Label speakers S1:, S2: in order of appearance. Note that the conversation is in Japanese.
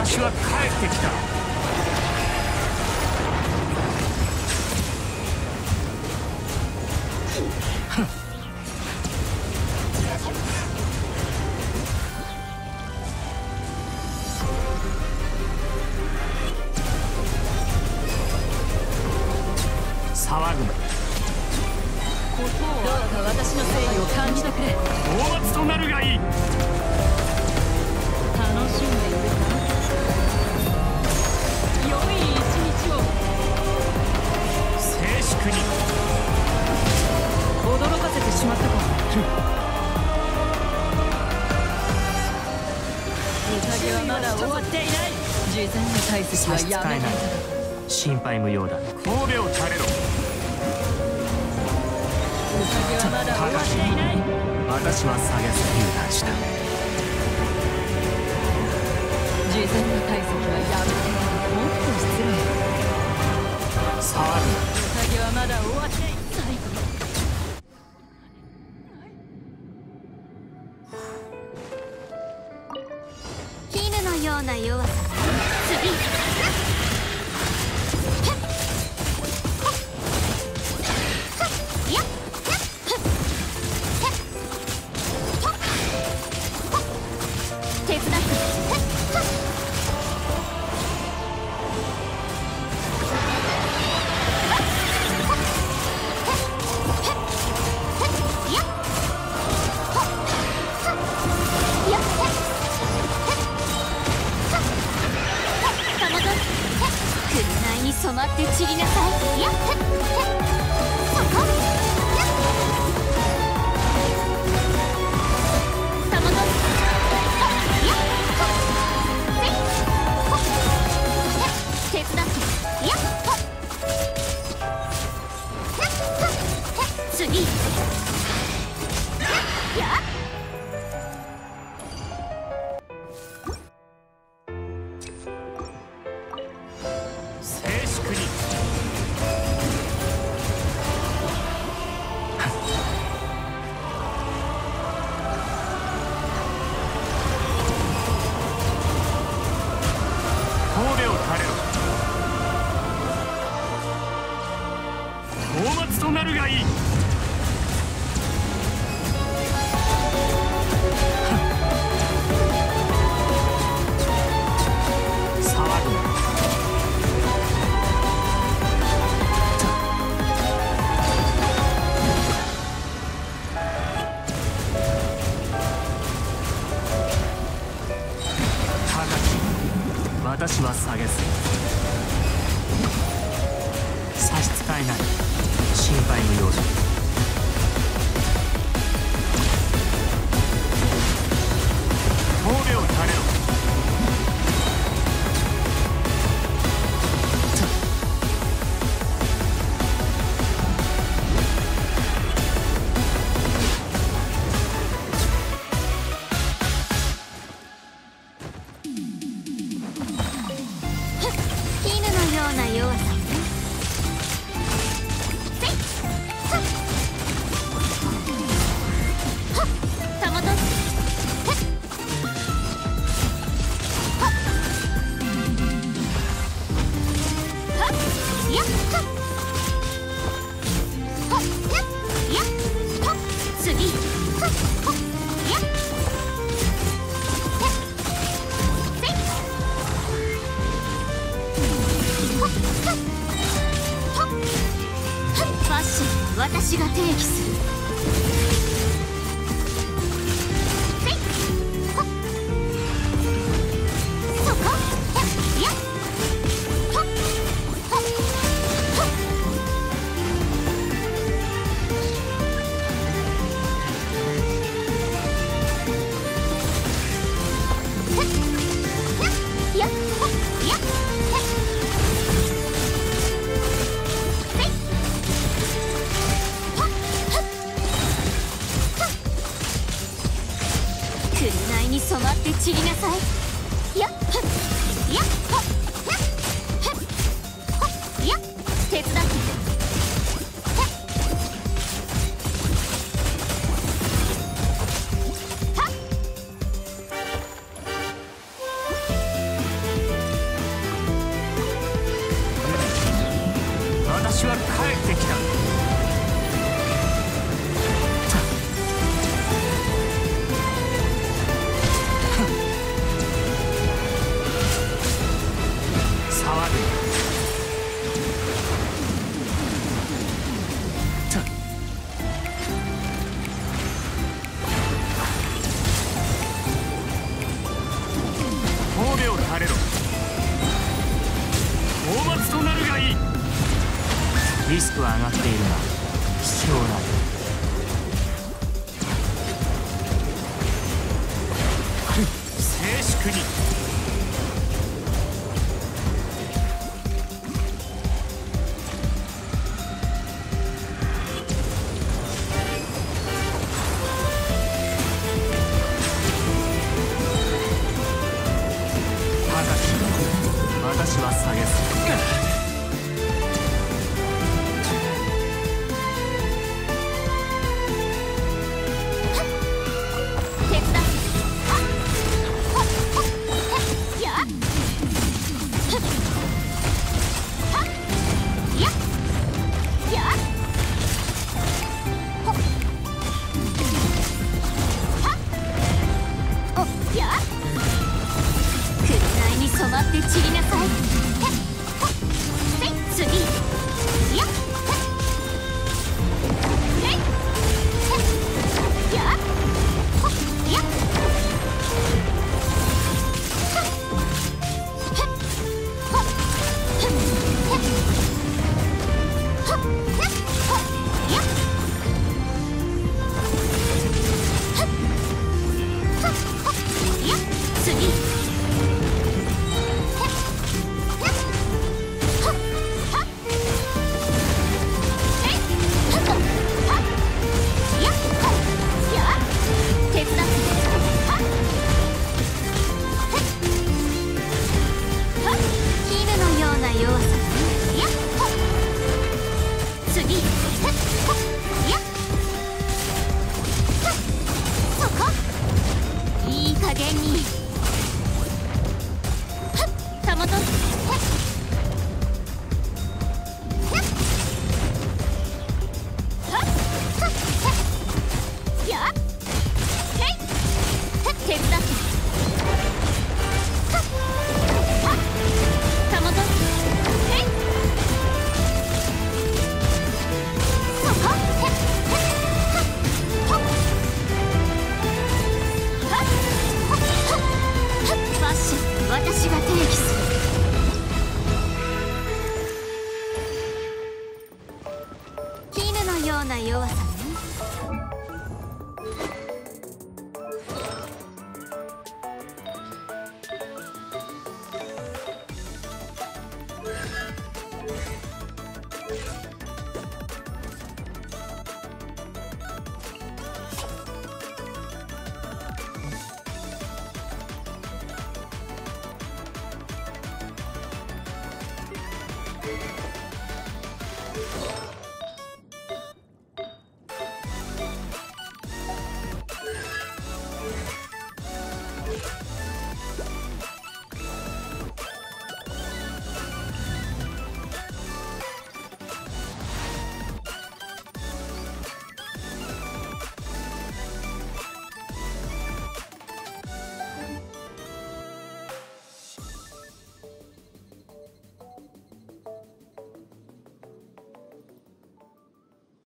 S1: 私は帰ってきた。騒ぐな。どうか私の誠意を感じてくれ。討伐となるがいい。楽しんでいるか。良い一日を。静粛に。驚かせてしまったか。宴はまだ終わっていない。事前の体積はやめない。心配無用だ。神戸を垂れろ。宴はまだ終わっていない。私は下げず油断した。事前の体積はやめて。もっと失礼。触るな。宴はまだ終わっていない。
S2: 絹のような弱さ。次。染まって散りなさい。やっそこたまどやっ手伝ってやっ次やっ
S1: 討伐となるがいい。騒ぐな。高き私は下げず。差し支えない。心配無用だ。神戸を垂れろ。
S2: 絹のような弱さ。私が提起する。そこやっ紅に染まって散りなさい。やっやっやっ手伝って
S3: リスクは上がっているが必要ない。静粛に。私は下げすぎ。
S2: 染まって散りなさい。次やっ加減にたもと手伝ってたもとそこ私が定義する。絹のような弱さね。